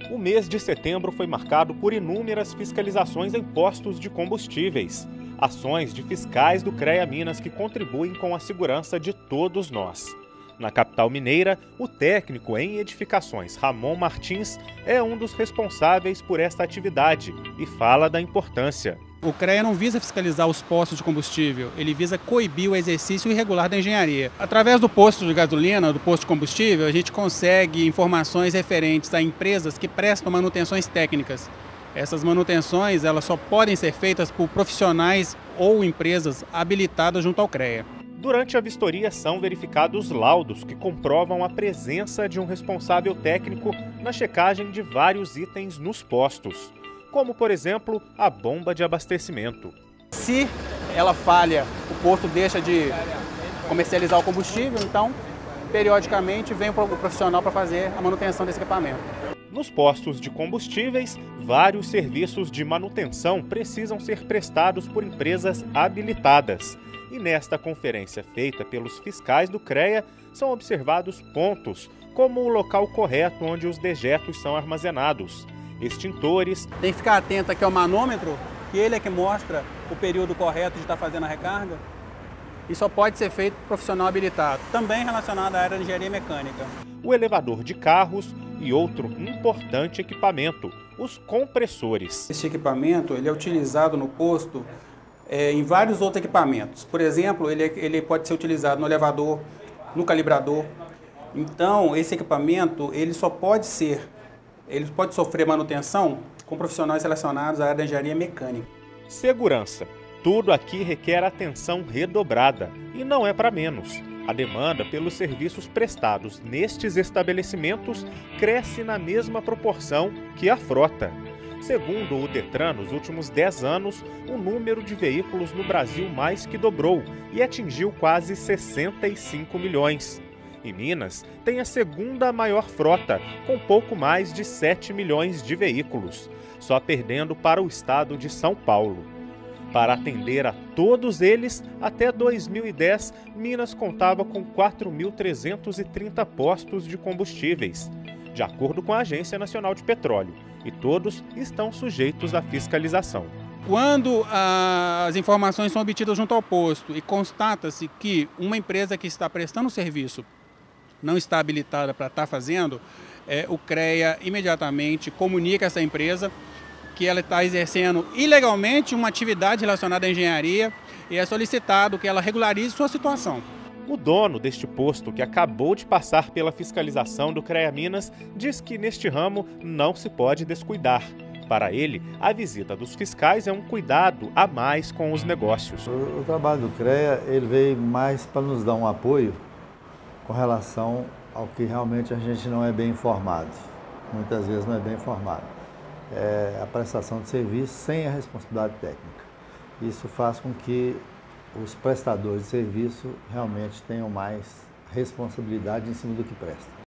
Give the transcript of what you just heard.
O mês de setembro foi marcado por inúmeras fiscalizações em postos de combustíveis. Ações de fiscais do CREA Minas que contribuem com a segurança de todos nós. Na capital mineira, o técnico em edificações Ramon Martins é um dos responsáveis por esta atividade e fala da importância. O CREA não visa fiscalizar os postos de combustível, ele visa coibir o exercício irregular da engenharia. Através do posto de gasolina, do posto de combustível, a gente consegue informações referentes a empresas que prestam manutenções técnicas. Essas manutenções elas só podem ser feitas por profissionais ou empresas habilitadas junto ao CREA. Durante a vistoria são verificados laudos que comprovam a presença de um responsável técnico na checagem de vários itens nos postos, como, por exemplo, a bomba de abastecimento. Se ela falha, o posto deixa de comercializar o combustível, então, periodicamente, vem o profissional para fazer a manutenção desse equipamento. Nos postos de combustíveis, vários serviços de manutenção precisam ser prestados por empresas habilitadas. E nesta conferência feita pelos fiscais do CREA, são observados pontos, como o local correto onde os dejetos são armazenados, extintores. Tem que ficar atento aqui ao manômetro, que ele é que mostra o período correto de estar fazendo a recarga. E só pode ser feito por profissional habilitado, também relacionado à área de engenharia mecânica. O elevador de carros e outro importante equipamento, os compressores. Esse equipamento ele é utilizado no posto em vários outros equipamentos. Por exemplo, ele pode ser utilizado no elevador, no calibrador. Então, esse equipamento ele pode sofrer manutenção com profissionais relacionados à área da engenharia mecânica. Segurança. Tudo aqui requer atenção redobrada e não é para menos. A demanda pelos serviços prestados nestes estabelecimentos cresce na mesma proporção que a frota. Segundo o Detran, nos últimos 10 anos, o número de veículos no Brasil mais que dobrou e atingiu quase 65 milhões. E Minas tem a segunda maior frota, com pouco mais de 7 milhões de veículos, só perdendo para o estado de São Paulo. Para atender a todos eles, até 2010, Minas contava com 4.330 postos de combustíveis, de acordo com a Agência Nacional de Petróleo, e todos estão sujeitos à fiscalização. Quando as informações são obtidas junto ao posto e constata-se que uma empresa que está prestando serviço não está habilitada para estar fazendo, o CREA imediatamente comunica a essa empresa que ela está exercendo ilegalmente uma atividade relacionada à engenharia e é solicitado que ela regularize sua situação. O dono deste posto, que acabou de passar pela fiscalização do CREA Minas, diz que neste ramo não se pode descuidar. Para ele, a visita dos fiscais é um cuidado a mais com os negócios. O trabalho do CREA ele veio mais para nos dar um apoio com relação ao que realmente a gente não é bem informado. Muitas vezes não é bem informado. É a prestação de serviço sem a responsabilidade técnica. Isso faz com que os prestadores de serviço realmente tenham mais responsabilidade em cima do que prestam.